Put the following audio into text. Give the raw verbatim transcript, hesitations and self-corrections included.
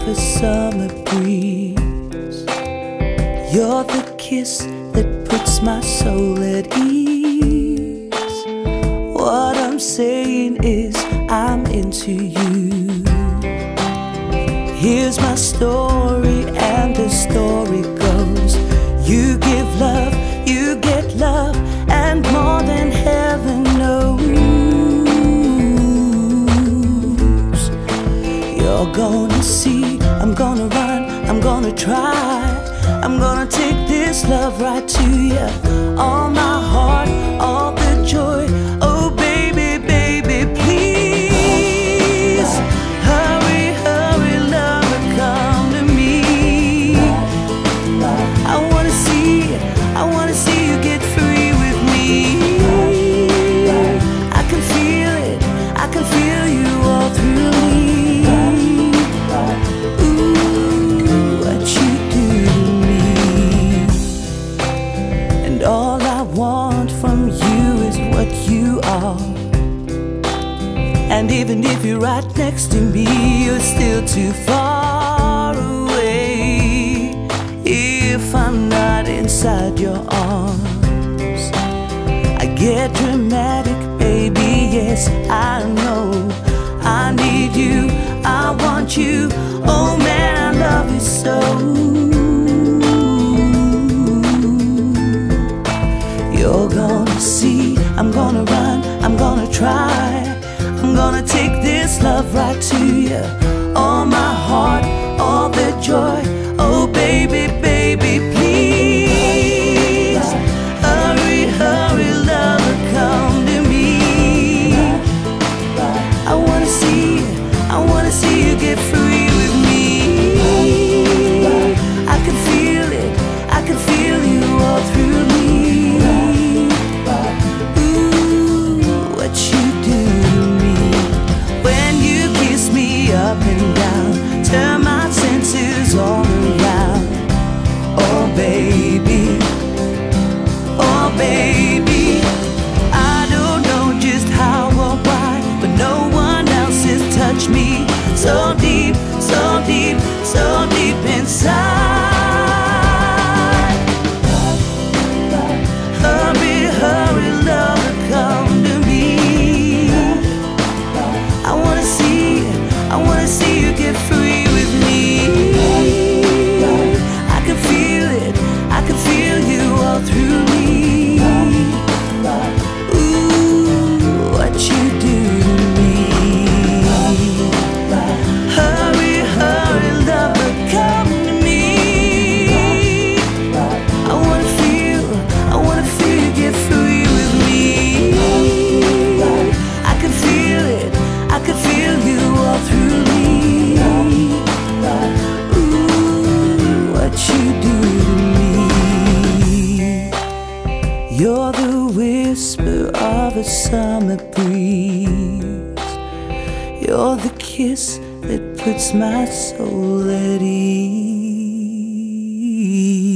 a summer breeze. You're the kiss that puts my soul at ease. What I'm saying is I'm into you. Here's my story, and the story goes: you give love, you get love, and more than heaven knows. You're gonna see, I'm gonna run, I'm gonna try, I'm gonna take this love right to you. All my heart, all the joy. Oh baby, baby, please hurry, hurry, lover, come to me. I wanna see, I wanna see you get free with me. I can feel it, I can feel you all through me. All I want from you is what you are. And even if you're right next to me, you're still too far away. If I'm not inside your arms, I get dramatic, baby, yes, I know. I need you, I want you, oh man, I love you so. You're gonna see, I'm gonna run, I'm gonna try, I'm gonna take this love right to you. All my heart, all the joy. Oh baby, baby, please hurry, hurry, lover, come to me. I wanna see, I wanna see you get free with me. I can feel it, I can feel you all through me. Up and down, turn my senses all around. Oh baby, oh baby, I don't know just how or why, but no one else has touched me so deep, so deep, so deep inside. Hurry, hurry, lover, come to me. I wanna see, I wanna see you get free with me. I can feel it, I can feel you all through me. Ooh, what you do to me. Hurry, hurry, lover, come to me. I wanna feel, I wanna feel you get free with me. I can feel it, I can feel you all through me. Ooh, what you do to me. You're the whisper of a summer breeze. You're the kiss that puts my soul at ease.